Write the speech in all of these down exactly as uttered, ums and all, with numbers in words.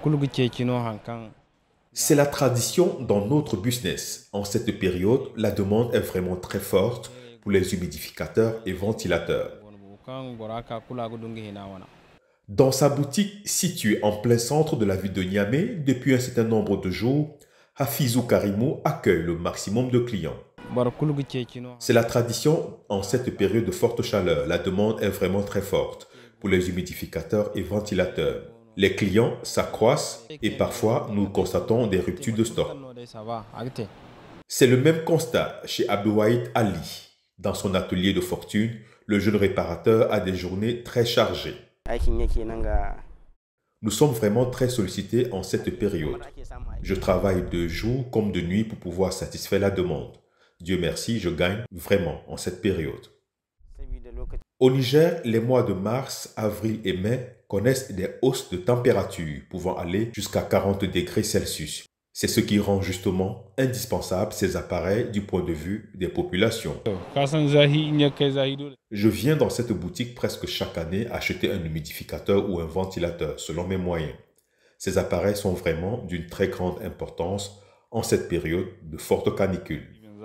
C'est la tradition dans notre business. En cette période, la demande est vraiment très forte pour les humidificateurs et ventilateurs. Dans sa boutique située en plein centre de la ville de Niamey, depuis un certain nombre de jours, Hafizou Karimou accueille le maximum de clients. C'est la tradition en cette période de forte chaleur. La demande est vraiment très forte pour les humidificateurs et ventilateurs. Les clients s'accroissent et parfois nous constatons des ruptures de stock. C'est le même constat chez Abdouaïd Ali. Dans son atelier de fortune, le jeune réparateur a des journées très chargées. Nous sommes vraiment très sollicités en cette période. Je travaille de jour comme de nuit pour pouvoir satisfaire la demande. Dieu merci, je gagne vraiment en cette période. Au Niger, les mois de mars, avril et mai connaissent des hausses de température pouvant aller jusqu'à quarante degrés Celsius. C'est ce qui rend justement indispensable ces appareils du point de vue des populations. Je viens dans cette boutique presque chaque année acheter un humidificateur ou un ventilateur selon mes moyens. Ces appareils sont vraiment d'une très grande importance en cette période de forte canicule.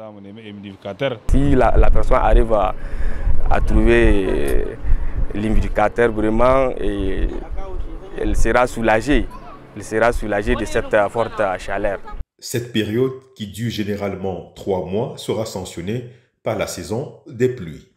Si la, la personne arrive à, à trouver l'humidificateur vraiment, et elle sera soulagée. Elle sera soulagée de cette forte chaleur. Cette période, qui dure généralement trois mois, sera sanctionnée par la saison des pluies.